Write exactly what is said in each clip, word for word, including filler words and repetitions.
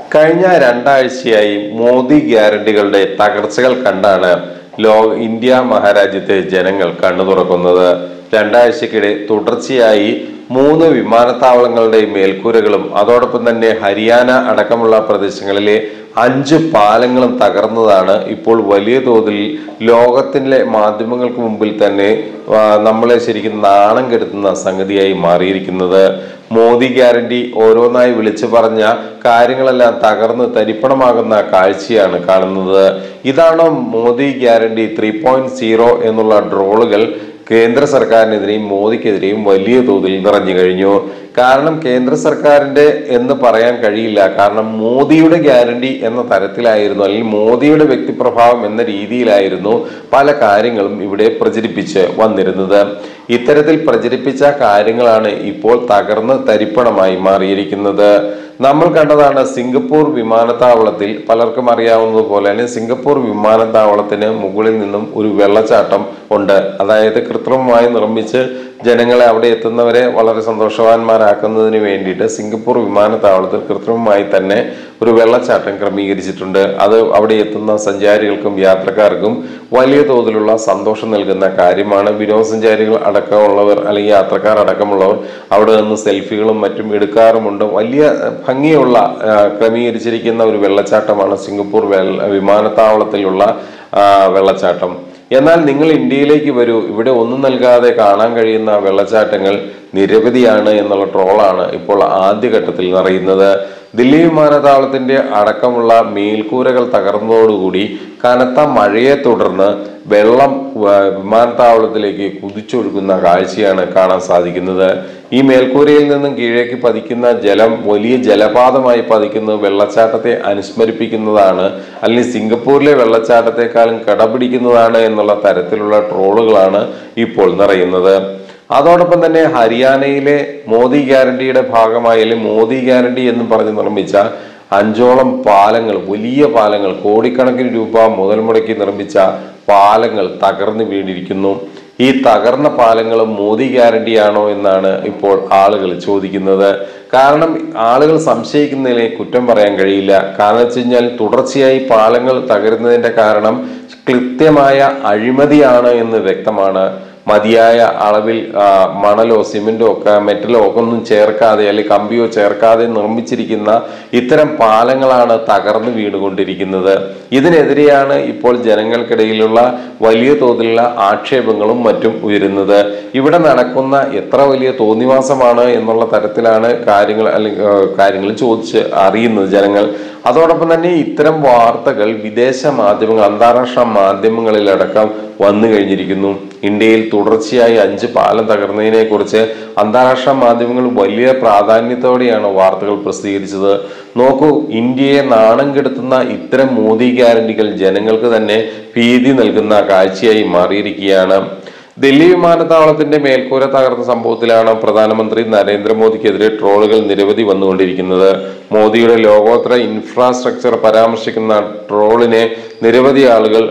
കഴിഞ്ഞ രണ്ടാഴ്ചയായി മോദി ഗ്യാരണ്ടികളുടെ തകർച്ചകൾ കണ്ടാണ് ലോക ഇന്ത്യ മഹാരാജ്യത്തെ ജനങ്ങൾ കണ്ണു തുറക്കുന്നത്. രണ്ടാഴ്ചക്കിടെ തുടർച്ചയായി മൂന്ന് വിമാനത്താവളങ്ങളുടെ മേൽക്കൂരകളും അതോടൊപ്പം തന്നെ ഹരിയാന അടക്കമുള്ള പ്രദേശങ്ങളിലെ അഞ്ച് പാലങ്ങളും തകർന്നതാണ് ഇപ്പോൾ വലിയ തോതിൽ ലോകത്തിലെ മാധ്യമങ്ങൾക്ക് മുമ്പിൽ തന്നെ നമ്മളെ ശരിക്കും നാണം കെടുത്തുന്ന സംഗതിയായി മാറിയിരിക്കുന്നത്. മോദി ഗ്യാരണ്ടി ഓരോന്നായി വിളിച്ചു പറഞ്ഞ കാര്യങ്ങളെല്ലാം തകർന്ന് തരിപ്പണമാകുന്ന കാഴ്ചയാണ് കാണുന്നത്. ഇതാണോ Modi guarantee three point zero എന്നുള്ള ഡ്രോളുകൾ കേന്ദ്ര സർക്കാരിനെതിരെയും മോദിക്കെതിരെയും വലിയ തോതിൽ നിറഞ്ഞു കഴിഞ്ഞു. കാരണം കേന്ദ്ര സർക്കാരിന്റെ എന്ന് പറയാൻ കഴിയില്ല. കാരണം മോദിയുടെ ഗ്യാരണ്ടി എന്ന തരത്തിലായിരുന്നു, അല്ലെങ്കിൽ മോദിയുടെ വ്യക്തിപ്രഭാവം എന്ന രീതിയിലായിരുന്നു പല കാര്യങ്ങളും ഇവിടെ പ്രചരിപ്പിച്ച് വന്നിരുന്നത്. ഇത്തരത്തിൽ പ്രചരിപ്പിച്ച കാര്യങ്ങളാണ് ഇപ്പോൾ തകർന്ന് തരിപ്പണമായി മാറിയിരിക്കുന്നത്. നമ്മൾ കണ്ടതാണ് സിംഗപ്പൂർ വിമാനത്താവളത്തിൽ, പലർക്കും അറിയാവുന്നതുപോലെ തന്നെ സിംഗപ്പൂർ വിമാനത്താവളത്തിന് മുകളിൽ നിന്നും ഒരു വെള്ളച്ചാട്ടം ഉണ്ട്. അതായത് കൃത്രിമമായി നിർമ്മിച്ച് ജനങ്ങളെ അവിടെ എത്തുന്നവരെ വളരെ സന്തോഷവാന്മാരാക്കുന്നതിന് വേണ്ടിയിട്ട് സിംഗപ്പൂർ വിമാനത്താവളത്തിൽ കൃത്രിമമായി തന്നെ ഒരു വെള്ളച്ചാട്ടം ക്രമീകരിച്ചിട്ടുണ്ട്. അത് അവിടെ എത്തുന്ന സഞ്ചാരികൾക്കും യാത്രക്കാർക്കും വലിയ തോതിലുള്ള സന്തോഷം നൽകുന്ന കാര്യമാണ്. വിനോദസഞ്ചാരികൾ അടക്കമുള്ളവർ അല്ലെങ്കിൽ യാത്രക്കാർ അടക്കമുള്ളവർ അവിടെ നിന്ന് സെൽഫികളും മറ്റും എടുക്കാറുമുണ്ട്. വലിയ ഭംഗിയുള്ള ക്രമീകരിച്ചിരിക്കുന്ന ഒരു വെള്ളച്ചാട്ടമാണ് സിംഗപ്പൂർ വിമാനത്താവളത്തിലുള്ള വെള്ളച്ചാട്ടം. എന്നാൽ നിങ്ങൾ ഇന്ത്യയിലേക്ക് വരൂ, ഇവിടെ ഒന്നും നൽകാതെ കാണാൻ കഴിയുന്ന വെള്ളച്ചാട്ടങ്ങൾ നിരവധിയാണ് എന്നുള്ള ട്രോളാണ് ഇപ്പോൾ ആദ്യഘട്ടത്തിൽ നിറയുന്നത്. ദില്ലി വിമാനത്താവളത്തിന്റെ അടക്കമുള്ള മേൽക്കൂരകൾ തകർന്നതോടുകൂടി കനത്ത മഴയെ തുടർന്ന് വെള്ളം വിമാനത്താവളത്തിലേക്ക് കുതിച്ചൊഴുകുന്ന കാഴ്ചയാണ് കാണാൻ സാധിക്കുന്നത്. ഈ മേൽക്കൂരയിൽ നിന്നും കീഴേക്ക് പതിക്കുന്ന ജലം വലിയ ജലപാതമായി പതിക്കുന്നത് വെള്ളച്ചാട്ടത്തെ അനുസ്മരിപ്പിക്കുന്നതാണ്, അല്ലെങ്കിൽ സിംഗപ്പൂരിലെ വെള്ളച്ചാട്ടത്തെക്കാളും കടപിടിക്കുന്നതാണ് എന്നുള്ള തരത്തിലുള്ള ട്രോളുകളാണ് ഇപ്പോൾ നിറയുന്നത്. അതോടൊപ്പം തന്നെ ഹരിയാനയിലെ മോദി ഗ്യാരണ്ടിയുടെ ഭാഗമായി, അല്ലെങ്കിൽ മോദി ഗ്യാരണ്ടി എന്ന് പറഞ്ഞ് നിർമ്മിച്ച അഞ്ചോളം പാലങ്ങൾ, വലിയ പാലങ്ങൾ, കോടിക്കണക്കിന് രൂപ മുതൽ മുടക്കി നിർമ്മിച്ച പാലങ്ങൾ തകർന്നു വീണിരിക്കുന്നു. ഈ തകർന്ന പാലങ്ങൾ മോദി ഗ്യാരണ്ടിയാണോ എന്നാണ് ഇപ്പോൾ ആളുകൾ ചോദിക്കുന്നത്. കാരണം ആളുകൾ സംശയിക്കുന്നതിനെ കുറ്റം പറയാൻ കഴിയില്ല. കാരണം വെച്ച് കഴിഞ്ഞാൽ തുടർച്ചയായി പാലങ്ങൾ തകരുന്നതിന്റെ കാരണം കൃത്യമായ അഴിമതിയാണ് എന്ന് വ്യക്തമാണ്. മതിയായ അളവിൽ മണലോ സിമെന്റോ ഒക്കെ മെറ്റലോ ഒക്കെ ഒന്നും ചേർക്കാതെ അല്ലെങ്കിൽ കമ്പിയോ ചേർക്കാതെ നിർമ്മിച്ചിരിക്കുന്ന ഇത്തരം പാലങ്ങളാണ് തകർന്നു വീണുകൊണ്ടിരിക്കുന്നത്. ഇതിനെതിരെയാണ് ഇപ്പോൾ ജനങ്ങൾക്കിടയിലുള്ള വലിയ തോതിലുള്ള ആക്ഷേപങ്ങളും മറ്റും ഉയരുന്നത്. ഇവിടെ നടക്കുന്ന എത്ര വലിയ തോന്നിവാസമാണ് എന്നുള്ള തരത്തിലാണ് കാര്യങ്ങൾ അല്ലെങ്കിൽ കാര്യങ്ങൾ ചോദിച്ച് അറിയുന്നത് ജനങ്ങൾ. അതോടൊപ്പം തന്നെ ഇത്തരം വാർത്തകൾ വിദേശ മാധ്യമങ്ങൾ, അന്താരാഷ്ട്ര മാധ്യമങ്ങളിലടക്കം വന്നു കഴിഞ്ഞിരിക്കുന്നു. ഇന്ത്യയിൽ തുടർച്ചയായി അഞ്ച് പാലം തകർന്നതിനെ കുറിച്ച് അന്താരാഷ്ട്ര മാധ്യമങ്ങൾ വലിയ പ്രാധാന്യത്തോടെയാണ് വാർത്തകൾ പ്രസിദ്ധീകരിച്ചത്. നോക്കൂ, ഇന്ത്യയെ നാണം കെടുത്തുന്ന ഇത്തരം മോദി ഗ്യാരണ്ടികൾ ജനങ്ങൾക്ക് തന്നെ ഭീതി നൽകുന്ന കാഴ്ചയായി മാറിയിരിക്കുകയാണ്. ദില്ലി വിമാനത്താവളത്തിന്റെ മേൽക്കൂര തകർന്ന സംഭവത്തിലാണ് പ്രധാനമന്ത്രി നരേന്ദ്രമോദിക്കെതിരെ ട്രോളുകൾ നിരവധി വന്നുകൊണ്ടിരിക്കുന്നത്. മോദിയുടെ ലോകോത്തര ഇൻഫ്രാസ്ട്രക്ചർ പരാമർശിക്കുന്ന ട്രോളിനെ നിരവധി ആളുകൾ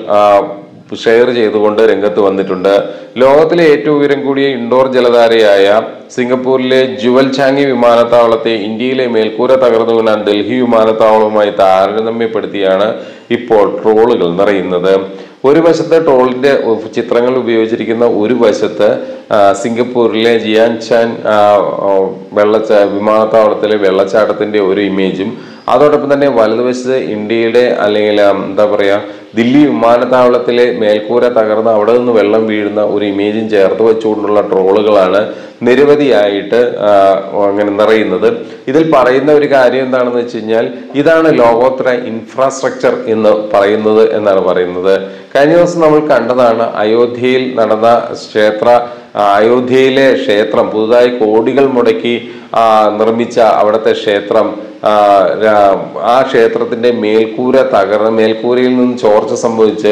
ഷെയർ ചെയ്തുകൊണ്ട് രംഗത്ത് വന്നിട്ടുണ്ട്. ലോകത്തിലെ ഏറ്റവും ഉയരം കൂടിയ ഇൻഡോർ ജലധാരയായ സിംഗപ്പൂരിലെ ജുവൽ ചാങ്ങി വിമാനത്താവളത്തെ ഇന്ത്യയിലെ മേൽക്കൂര തകർന്നു വീണ ഡൽഹി വിമാനത്താവളവുമായി താരതമ്യപ്പെടുത്തിയാണ് ഇപ്പോൾ ട്രോളുകൾ നിറയുന്നത്. ഒരു വശത്ത് ട്രോളിന്റെ ചിത്രങ്ങൾ ഉപയോഗിച്ചിരിക്കുന്ന ഒരു വശത്ത് സിംഗപ്പൂരിലെ ജിയാൻചാൻ വെള്ളച്ചാ വിമാനത്താവളത്തിലെ വെള്ളച്ചാട്ടത്തിന്റെ ഒരു ഇമേജും, അതോടൊപ്പം തന്നെ വലതുവശത്ത് ഇന്ത്യയുടെ അല്ലെങ്കിൽ എന്താ പറയാ ദില്ലി വിമാനത്താവളത്തിലെ മേൽക്കൂര തകർന്ന് അവിടെ നിന്ന് വെള്ളം വീഴുന്ന ഒരു ഇമേജും ചേർത്ത് വെച്ചുകൊണ്ടുള്ള ട്രോളുകളാണ് നിരവധിയായിട്ട് അങ്ങനെ നിറയുന്നത്. ഇതിൽ പറയുന്ന ഒരു കാര്യം എന്താണെന്ന് വെച്ച് കഴിഞ്ഞാൽ ഇതാണ് ലോകോത്തര ഇൻഫ്രാസ്ട്രക്ചർ എന്ന് പറയുന്നത് എന്നാണ് പറയുന്നത്. കഴിഞ്ഞ ദിവസം നമ്മൾ കണ്ടതാണ് അയോധ്യയിൽ നടന്ന ക്ഷേത്ര അയോധ്യയിലെ ക്ഷേത്രം പുതുതായി കോടികൾ മുടക്കി നിർമ്മിച്ച അവിടുത്തെ ക്ഷേത്രം, ആ ക്ഷേത്രത്തിന്റെ മേൽക്കൂര തകർന്ന് മേൽക്കൂരയിൽ നിന്ന് ചോർച്ച സംഭവിച്ച്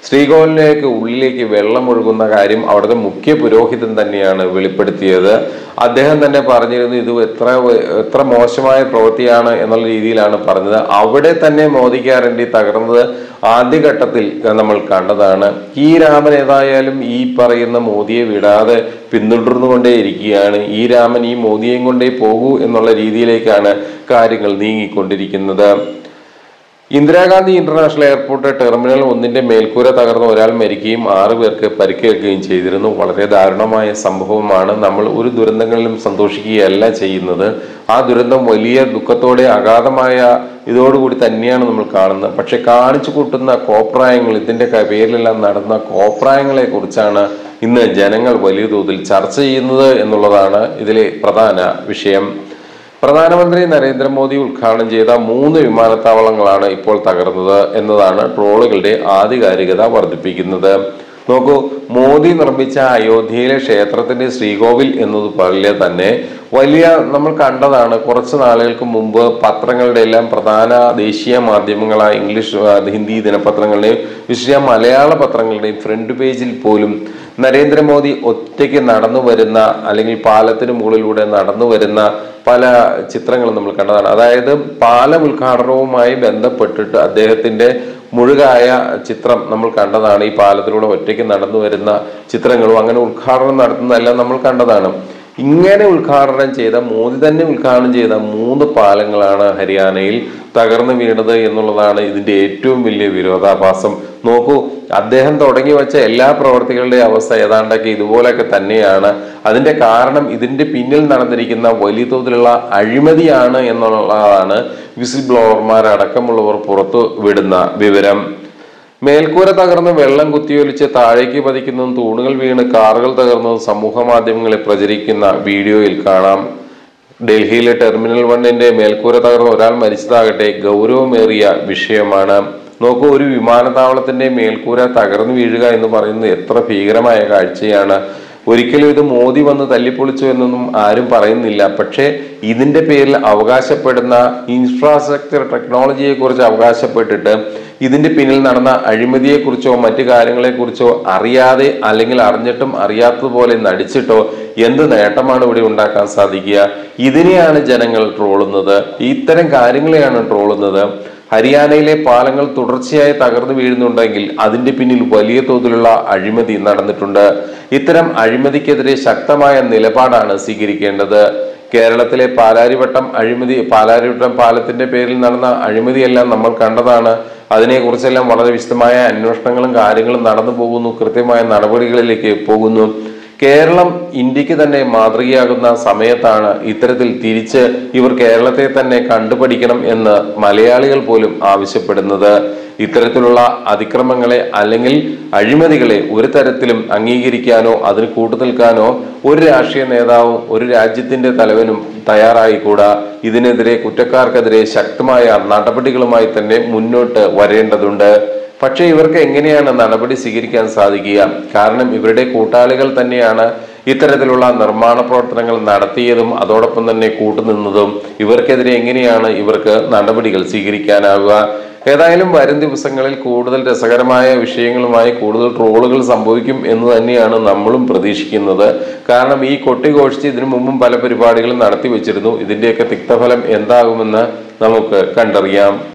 ശ്രീകോവിലിലേക്ക് ഉള്ളിലേക്ക് വെള്ളം ഒഴുകുന്ന കാര്യം അവിടുത്തെ മുഖ്യ പുരോഹിതൻ തന്നെയാണ് വെളിപ്പെടുത്തിയത്. അദ്ദേഹം തന്നെ പറഞ്ഞിരുന്നു ഇത് എത്ര എത്ര മോശമായ പ്രവൃത്തിയാണ് എന്നുള്ള രീതിയിലാണ് പറഞ്ഞത്. അവിടെ തന്നെ മോദി ഗ്യാരണ്ടി തകർന്നത് ആദ്യഘട്ടത്തിൽ നമ്മൾ കണ്ടതാണ്. ഈ രാമൻ ഏതായാലും ഈ പറയുന്ന മോദിയെ വിടാതെ പിന്തുടർന്നുകൊണ്ടേയിരിക്കുകയാണ്. ഈ രാമൻ ഈ മോദിയെയും കൊണ്ടേ പോകൂ എന്നുള്ള രീതിയിലേക്കാണ് കാര്യങ്ങൾ നീങ്ങിക്കൊണ്ടിരിക്കുന്നത്. ഇന്ദിരാഗാന്ധി ഇന്റർനാഷണൽ എയർപോർട്ട് ടെർമിനൽ ഒന്നിന്റെ മേൽക്കൂര തകർന്ന് ഒരാൾ മരിക്കുകയും ആറു പേർക്ക് പരിക്കേൽക്കുകയും ചെയ്തിരുന്നു. വളരെ ദാരുണമായ സംഭവമാണ്. നമ്മൾ ഒരു ദുരന്തങ്ങളിലും സന്തോഷിക്കുകയല്ല ചെയ്യുന്നത്. ആ ദുരന്തം വലിയ ദുഃഖത്തോടെ അഗാധമായ ഇതോടുകൂടി തന്നെയാണ് നമ്മൾ കാണുന്നത്. പക്ഷെ കാണിച്ചു കൂട്ടുന്ന കോപ്രായങ്ങൾ, ഇതിന്റെ പേരിലെല്ലാം നടന്ന കോപ്രായങ്ങളെ കുറിച്ചാണ് ഇന്ന് ജനങ്ങൾ വലിയ തോതിൽ ചർച്ച ചെയ്യുന്നത് എന്നുള്ളതാണ് ഇതിലെ പ്രധാന വിഷയം. പ്രധാനമന്ത്രി നരേന്ദ്രമോദി ഉദ്ഘാടനം ചെയ്ത മൂന്ന് വിമാനത്താവളങ്ങളാണ് ഇപ്പോൾ തകർന്നത് എന്നതാണ് ട്രോളുകളുടെ ആധികാരികത വർദ്ധിപ്പിക്കുന്നത്. നോക്കൂ, മോദി നിർമ്മിച്ച അയോധ്യയിലെ ക്ഷേത്രത്തിന്റെ ശ്രീകോവിൽ എന്നതുപോലെ തന്നെ വലിയ നമ്മൾ കണ്ടതാണ്. കുറച്ച് നാളുകൾക്ക് മുമ്പ് പത്രങ്ങളുടെ എല്ലാം പ്രധാന ദേശീയ മാധ്യമങ്ങളായ ഇംഗ്ലീഷ് ഹിന്ദി ദിനപത്രങ്ങളുടെയും വിശേഷ മലയാള പത്രങ്ങളുടെയും ഫ്രണ്ട് പേജിൽ പോലും നരേന്ദ്രമോദി ഒറ്റയ്ക്ക് നടന്നു വരുന്ന അല്ലെങ്കിൽ പാലത്തിന് മുകളിലൂടെ നടന്നു വരുന്ന പല ചിത്രങ്ങളും നമ്മൾ കണ്ടതാണ്. അതായത് പാലം ഉദ്ഘാടനവുമായി ബന്ധപ്പെട്ടിട്ട് അദ്ദേഹത്തിന്റെ മുഴുകായ ചിത്രം നമ്മൾ കണ്ടതാണ്. ഈ പാലത്തിലൂടെ ഒറ്റയ്ക്ക് നടന്നു വരുന്ന ചിത്രങ്ങളും അങ്ങനെ ഉദ്ഘാടനം നടത്തുന്നതെല്ലാം നമ്മൾ കണ്ടതാണ്. ഇങ്ങനെ ഉദ്ഘാടനം ചെയ്ത മോദി തന്നെ ഉദ്ഘാടനം ചെയ്ത മൂന്ന് പാലങ്ങളാണ് ഹരിയാനയിൽ തകർന്നു വീണത് എന്നുള്ളതാണ് ഇതിന്റെ ഏറ്റവും വലിയ വിരോധാഭാസം. നോക്കൂ, അദ്ദേഹം തുടങ്ങി വെച്ച എല്ലാ പ്രവർത്തികളുടെ അവസ്ഥ ഏതാണ്ടൊക്കെ ഇതുപോലൊക്കെ തന്നെയാണ്. അതിന്റെ കാരണം ഇതിന്റെ പിന്നിൽ നടന്നിരിക്കുന്ന വലിയ തോതിലുള്ള അഴിമതിയാണ് എന്നുള്ളതാണ് വിസിൽ ബ്ലോവർമാരടക്കമുള്ളവർ പുറത്തു വിടുന്ന വിവരം. മേൽക്കൂര തകർന്ന് വെള്ളം കുത്തിയൊലിച്ച് താഴേക്ക് പതിക്കുന്നതും തൂണുകൾ വീണ് കാറുകൾ തകർന്നതും സമൂഹ മാധ്യമങ്ങളിൽ പ്രചരിക്കുന്ന വീഡിയോയിൽ കാണാം. ഡൽഹിയിലെ ടെർമിനൽ വണ്ണിന്റെ മേൽക്കൂര തകർന്ന് ഒരാൾ മരിച്ചതാകട്ടെ ഗൗരവമേറിയ വിഷയമാണ്. നോക്കൂ, ഒരു വിമാനത്താവളത്തിന്റെ മേൽക്കൂര തകർന്നു വീഴുക എന്ന് പറയുന്നത് എത്ര ഭീകരമായ കാഴ്ചയാണ്. ഒരിക്കലും ഇത് മോദി വന്ന് തല്ലിപ്പൊളിച്ചു എന്നൊന്നും ആരും പറയുന്നില്ല. പക്ഷേ ഇതിന്റെ പേരിൽ അവകാശപ്പെടുന്ന ഇൻഫ്രാസ്ട്രക്ചർ ടെക്നോളജിയെ കുറിച്ച് അവകാശപ്പെട്ടിട്ട് ഇതിന്റെ പിന്നിൽ നടന്ന അഴിമതിയെക്കുറിച്ചോ മറ്റു കാര്യങ്ങളെക്കുറിച്ചോ അറിയാതെ അല്ലെങ്കിൽ അറിഞ്ഞിട്ടും അറിയാത്തതുപോലെ നടിച്ചിട്ടോ എന്ത് നേട്ടമാണ് ഇവിടെ ഉണ്ടാക്കാൻ സാധിക്കുക? ഇതിനെയാണ് ജനങ്ങൾ ട്രോളുന്നത്. ഇത്തരം കാര്യങ്ങളെയാണ് ട്രോളുന്നത്. ഹരിയാനയിലെ പാലങ്ങൾ തുടർച്ചയായി തകർന്നു വീഴുന്നുണ്ടെങ്കിൽ അതിന്റെ പിന്നിൽ വലിയ തോതിലുള്ള അഴിമതി നടന്നിട്ടുണ്ട്. ഇത്തരം അഴിമതിക്കെതിരെ ശക്തമായ നിലപാടാണ് സ്വീകരിക്കേണ്ടത്. കേരളത്തിലെ പാലാരിവട്ടം അഴിമതി പാലാരിവട്ടം പാലത്തിന്റെ പേരിൽ നടന്ന അഴിമതിയെല്ലാം നമ്മൾ കണ്ടതാണ്. അതിനെക്കുറിച്ചെല്ലാം വളരെ വിശദമായ അന്വേഷണങ്ങളും കാര്യങ്ങളും നടന്നു പോകുന്നു, കൃത്യമായ നടപടികളിലേക്ക് പോകുന്നു. കേരളം ഇന്ത്യക്ക് തന്നെ മാതൃകയാകുന്ന സമയത്താണ് ഇത്തരത്തിൽ തിരിച്ച് ഇവർ കേരളത്തെ തന്നെ കണ്ടുപഠിക്കണം എന്ന് മലയാളികൾ പോലും ആവശ്യപ്പെടുന്നത്. ഇത്തരത്തിലുള്ള അതിക്രമങ്ങളെ അല്ലെങ്കിൽ അഴിമതികളെ ഒരു തരത്തിലും അംഗീകരിക്കാനോ അതിന് കൂട്ടുനിൽക്കാനോ ഒരു രാഷ്ട്രീയ നേതാവും ഒരു രാജ്യത്തിന്റെ തലവനും തയ്യാറായിക്കൂടാ. ഇതിനെതിരെ കുറ്റക്കാർക്കെതിരെ ശക്തമായ നടപടികളുമായി തന്നെ മുന്നോട്ട് വരേണ്ടതുണ്ട്. പക്ഷേ ഇവർക്ക് എങ്ങനെയാണ് നടപടി സ്വീകരിക്കാൻ സാധിക്കുക? കാരണം ഇവരുടെ കൂട്ടാളികൾ തന്നെയാണ് ഇത്തരത്തിലുള്ള നിർമ്മാണ പ്രവർത്തനങ്ങൾ നടത്തിയതും അതോടൊപ്പം തന്നെ കൂട്ടുനിന്നതും. ഇവർക്കെതിരെ എങ്ങനെയാണ് ഇവർക്ക് നടപടികൾ സ്വീകരിക്കാനാവുക? ഏതായാലും വരും ദിവസങ്ങളിൽ കൂടുതൽ രസകരമായ വിഷയങ്ങളുമായി കൂടുതൽ ട്രോളുകൾ സംഭവിക്കും എന്ന് തന്നെയാണ് നമ്മളും പ്രതീക്ഷിക്കുന്നത്. കാരണം ഈ കൊട്ടിഘോഷിച്ച് ഇതിനു മുമ്പും പല പരിപാടികളും നടത്തി വെച്ചിരുന്നു. ഇതിന്റെയൊക്കെ തിക്തഫലം എന്താകുമെന്ന് നമുക്ക് കണ്ടറിയാം.